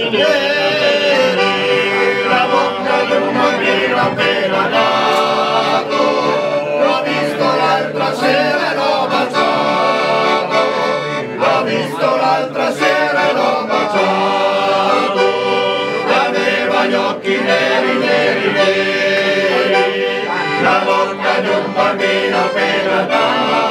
la bocca di un bambino appena nato, l'ho visto l'altra sera e l'ho baciato, l'ho visto l'altra sera e l'ho baciato, aveva gli occhi neri, neri, neri, la bocca di un bambino appena nato.